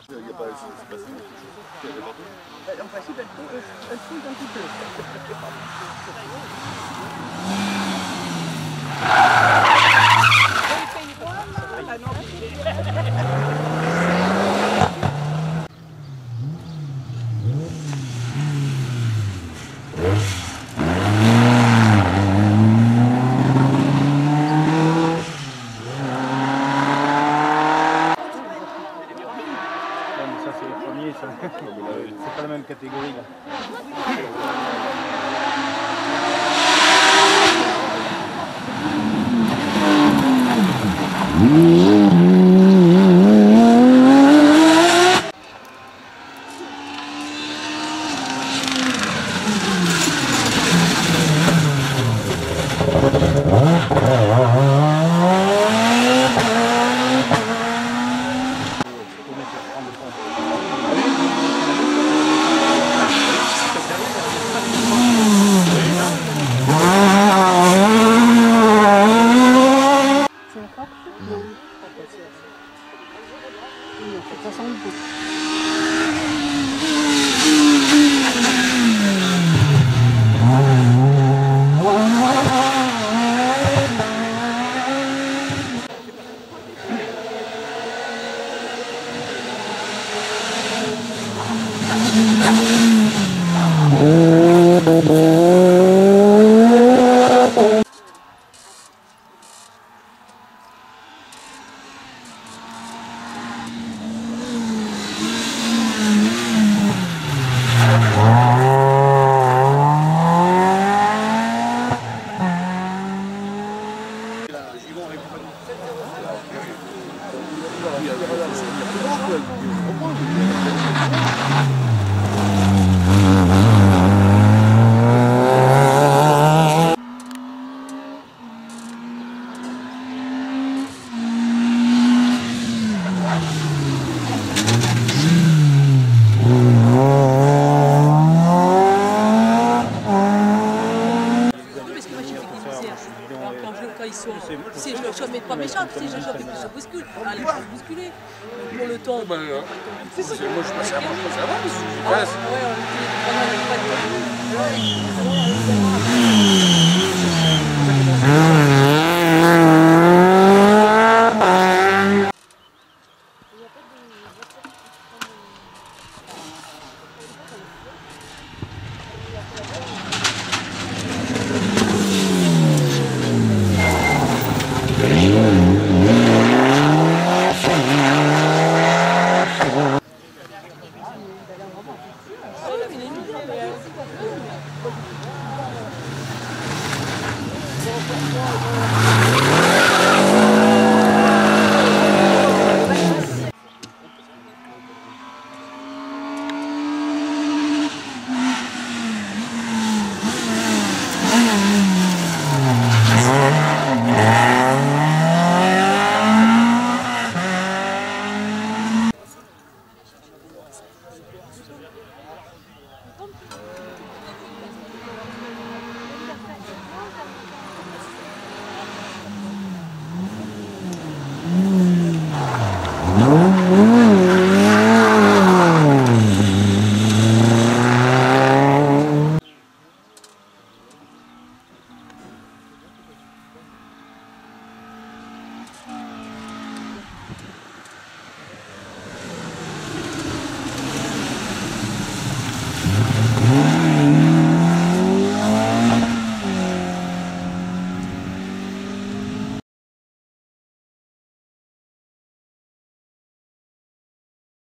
Il n'y a pas, c'est pas ça. En principe, elle fouille un petit peu. Ça c'est les premiers, ça. C'est pas la même catégorie là. Ça sent le pot. Je ne mets pas méchant, si je chope et puis je bouscule. Allez, je vais bousculer. Pour le temps. Moi je passe avant, parce que je Ah, passe. ouais, on était